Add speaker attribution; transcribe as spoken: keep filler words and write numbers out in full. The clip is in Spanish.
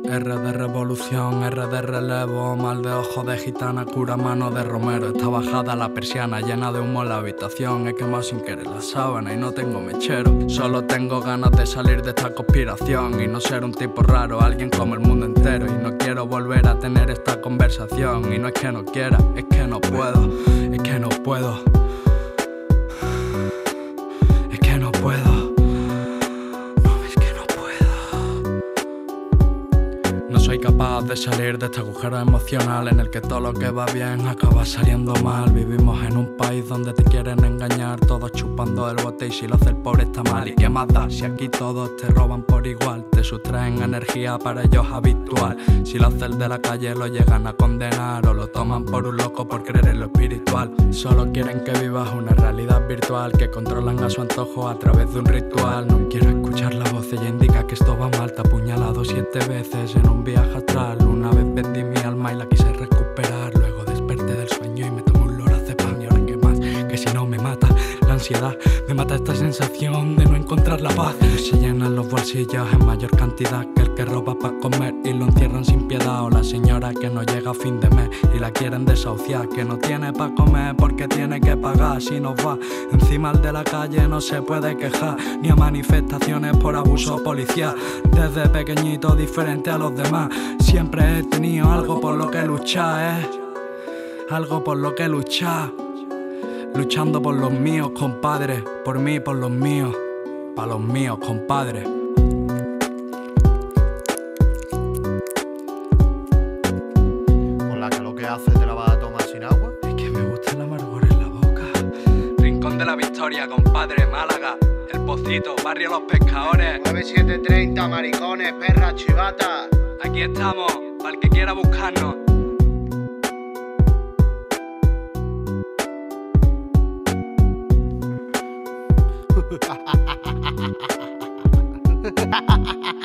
Speaker 1: R de revolución, R de relevo, mal de ojo de gitana, cura mano de romero. Está bajada la persiana, llena de humo en la habitación. He quemado sin querer la sábana y no tengo mechero. Solo tengo ganas de salir de esta conspiración y no ser un tipo raro, alguien como el mundo entero. Y no quiero volver a tener esta conversación. Y no es que no quiera, es que no puedo, es que no puedo. Es que no puedo. Soy capaz de salir de este agujero emocional en el que todo lo que va bien acaba saliendo mal. Vivimos en un país donde te quieren engañar, todos chupando el bote, y si lo hace el pobre está mal. ¿Y qué más da si aquí todos te roban por igual? Te sustraen energía para ellos habitual. Si lo hace el de la calle lo llegan a condenar o lo toman por un loco por creer en lo espiritual. Solo quieren que vivas una realidad virtual que controlan a su antojo a través de un ritual. No quiero escuchar la voz, ella indica que esto va mal. Te ha apuñalado siete veces en un viaje astral. Una vez vendí mi alma y la quise recuperar. Luego desperté del sueño y me tomé un lorazepam. Y ahora qué más, que si no me mata la ansiedad, me mata esta sensación de no encontrar la paz. Se llenan los bolsillos en mayor cantidad que el que roba para comer y lo encierran sin piedad. O la señora que no llega a fin de mes y la quieren desahuciar, que no tiene para comer porque tiene que pagar. Si nos va encima el de la calle no se puede quejar, ni a manifestaciones por abuso policial. Desde pequeñito diferente a los demás, siempre he tenido algo por lo que luchar, eh. Algo por lo que luchar. Luchando por los míos, compadre. Por mí, por los míos. Pa' los míos, compadre.
Speaker 2: Con la que lo que hace te la vas a tomar sin agua.
Speaker 1: Es que me gusta el amargor en la boca. Rincón de la Victoria, compadre, Málaga. El Pocito, barrio Los Pescadores.
Speaker 2: nueve siete treinta, maricones, perras, chivatas.
Speaker 1: Aquí estamos, para el que quiera buscarnos.
Speaker 2: Ha ha ha ha ha ha ha ha ha ha ha ha ha ha ha ha